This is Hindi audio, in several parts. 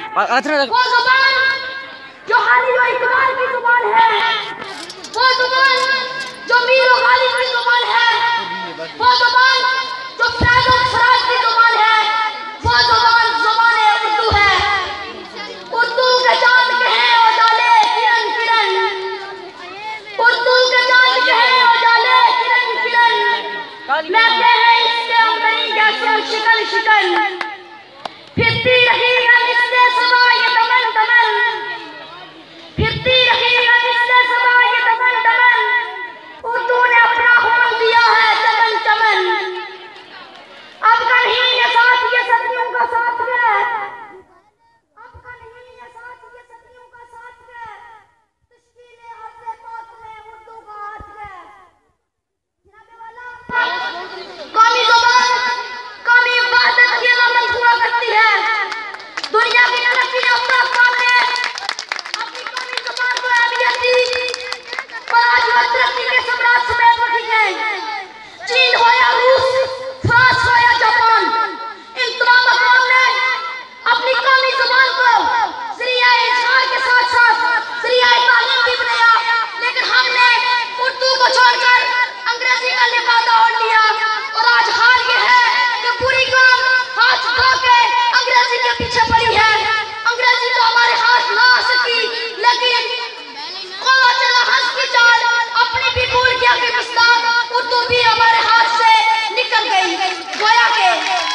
वो जुबान जो खालिद व इकबाल की जुबान है, वो जुबान जो मीर व गालिब की जुबान है, वो जुबान जो फैज़ व फराज की जुबान है, वो जुबान जुबान उर्दू है। उर्दू के चांद के हैं उजाले किरण किरण, उर्दू के चांद के हैं उजाले किरण किरण, लहते हैं इससे अंबरी जैसे शिकन शिकन, फिरती रही हम इससे सदा ये दमन दमन, फिरती रही हम इससे सदा ये दमन दमन, उर्दू ने अपना हुक्म दिया है चमन चमन। अब का नहीं ये साथ ये सदियों का साथ है, अब का नहीं ये साथ ये सदियों का साथ है, तश्कीले हज़्ज़े पाक में उर्दू का हाथ है। जनाब वाला कौमी ज़ुबान कौमी वहदत की अमल पूरा करती है। दुनिया की तरक्की याफ्ता अक़वाम ने अपनी कौमी ज़ुबान को अहमियत दी और आज वह तरक्की के सम्राट समेत रखी है। चीन हो या रूस, फ्रांस हो या जापान, इन तमाम अक़वाम ने अपनी कौमी ज़ुबान को ज़रिया इज़हार के साथ साथ ज़रिया तालीम भी बनाया, लेकिन हमने उर्दू को छोड़कर अंग्रेजी का लिबादा ओढ़ लिया और आज हाल ये है कि पूरी कौम हाथ धो के अंग्रेजी के पीछे पड़ी है। अंग्रेजी तो हमारे हाथ ना आ सकी, लेकिन कौवा चला हंस की चाल अपनी भी भूल गया कि मुस्ताद उर्दू भी हमारे हाथ से निकल गई। गोया के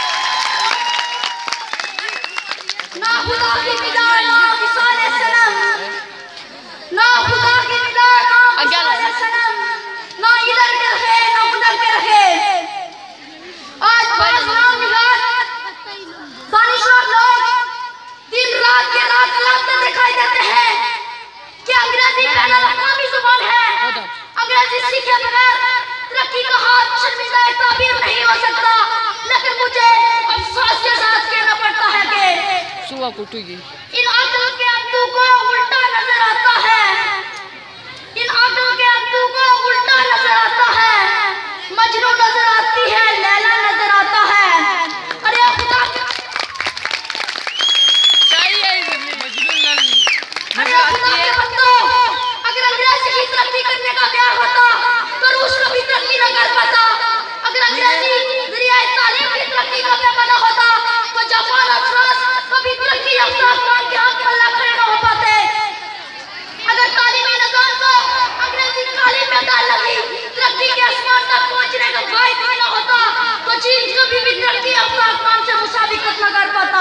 ना खुदा की फिदा ना विसाले सनम, ना खुदा की फिदा ना विसाले सनम, ना इधर के रहे ना उधर के रहे। आज बाज़ निगार दानिशवर लोग दिन रात के रात लाते दिखाई देते हैं कि अंग्रेजी बैनुल-अक़वामी ज़ुबान है, अंग्रेजी सीखे बगैर तरक्की का हाथ शर्मिंदा ताबीर नहीं हो सकता। लेकिन मुझे अफसोस के साथ कहना पड़ता है कि इन अक़ल के अब्दू को उल्टा नजर आता है, इन अक़ल के अब्दू को उल्टा नजर आता है, मजनू नजर आती है, लैला नजर आता है। अरे खुदा के बंदो, अगर अंग्रेजी की तरक्की करने का प्यार होता तो रूस कभी तरक्की न कर पाता। अगर अंग्रेजी ज़रिया तालीम की तरक्की का पैमाना होता तो जापान और फ्रांस कभी तरक्की याफ्ता अक़वाम के हक़ में खड़े न हो पाते। अगर तालीमी निज़ाम को अंग्रेजी तालीम में डाल लगी तरक्की के आसमान तक पहुंचने का बायस न होता तो चीन कभी भी तरक्की याफ्ता अक़वाम से मुसाबिकत न कर पाता।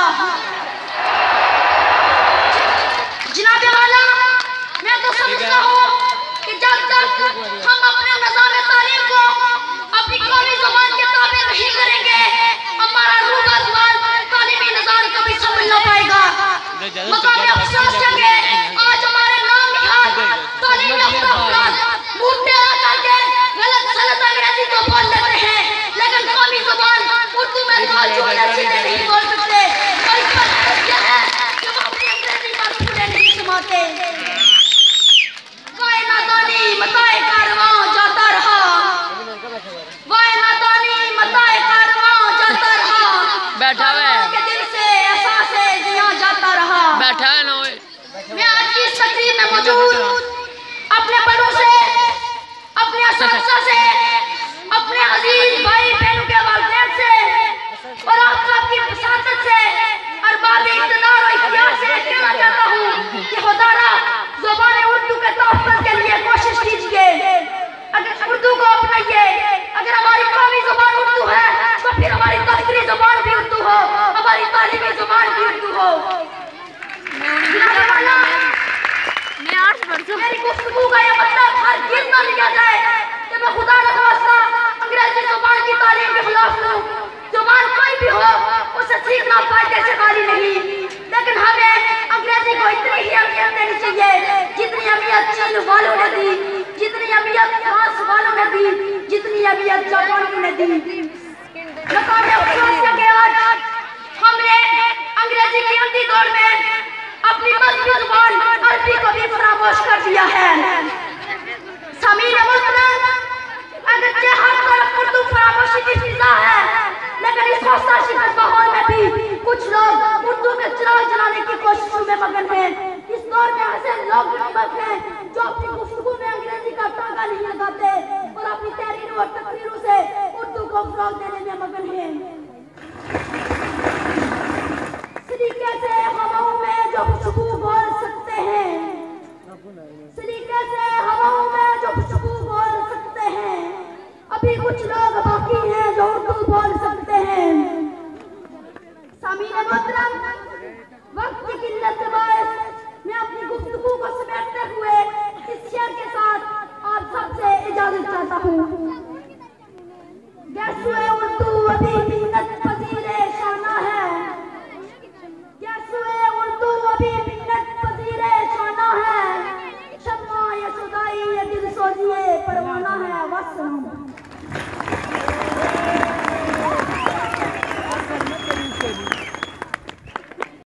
जनाब वाला, मैं तो समझता हूँ कि जब तक हम अपने निज़ाम तालीम को अपनी कौमी ज़ुबान के ताबे नहीं करेंगे, हमारा रूगा ज़ुबान तालीमी निज़ाम कभी संभल न पाएगा। मकामी अफसोस है कि आज हमारे नाम निहाल तालीम याफ्ता अफराद मुंह टेढ़ा करके गलत सलत अंग्रेजी तो बोल लेते हैं, लेकिन कौमी ज़ुबान उर्दू में गाल जोड़ने सीधे नहीं बोल सकते। और इसका यह है कि वो अपनी अंग्रेजी पर फूले नहीं समाते। वाय नादानी मताए कारवां जाता रहा, वाय नादानी मताए कारवां जाता रहा, बैठा है के दिल से एहसास है जिया जाता रहा। बैठा है ना। मैं आज की इस तकरीर में मौजूद अपने बड़ों से, अपने असातिज़ा से, अपने अजीज भाई बहनों के वालिदैन से और आप सबकी वसातत से अरबाब इक़्तिदार और इख्तियार से कहना चाहता हूँ कि खुदारा ज़ुबान उर्दू के तहफ़्फ़ुज़ के लिए कोशिश कीजिए। अगर उर्दू को अपनाइए, अगर हमारी कौमी ज़ुबान उर्दू है तो फिर हमारी तस्करी ज़ुबान भी उर्दू हो, हमारी तालीमी ज़ुबान भी उर्दू हो। मेरी गुफ्तगू का यह मतलब हरगिज़ न लिया जाए कि मैं खुदा न खास्ता अंग्रेजी ज़ुबान की तालीम के खिलाफ हूँ। ज़ुबान कोई भी हो उसे सीखना फायदे से खाली नहीं, लेकिन हमें अंग्रेजी को इतनी ही अहमियत देनी चाहिए जितनी अहमियत चीन वालों ने दी, जितनी अहमियत फ्रांस वालों ने दी, जितनी अहमियत जापान ने दी। मकामी अफसोस है कि आज हमने अंग्रेजी की अंधी दौड़ में अपनी मजबूत ज़ुबान अरबी को भी फरामोश कर दिया है। समीर मोहतरम, अगरचे हर तरफ उर्दू फरामोशी की फिजा है, लेकिन इस हौसला शिकस्त माहौल में भी कुछ लोग उर्दू के चिराग जलाने की कोशिश